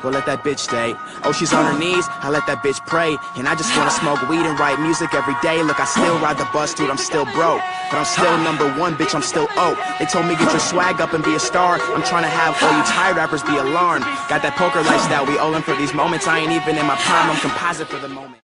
well let that bitch stay. Oh, she's on her knees, I let that bitch pray. And I just wanna smoke weed and write music every day. Look, I still ride the bus, dude, I'm still broke, but I'm still #1, bitch, I'm still They told me get your swag up and be a star. I'm trying to have all you tired rappers be alarmed. Got that poker lifestyle, we all in for these moments. I ain't even in my prime, I'm composite for the moment.